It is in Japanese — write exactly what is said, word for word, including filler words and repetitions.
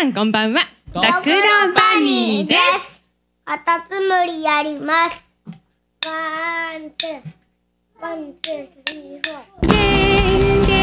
さんこんばんは。 ドクロバニーです。 カタツムリやります。ワンツーワンツースリーフォー。 イエーイイエ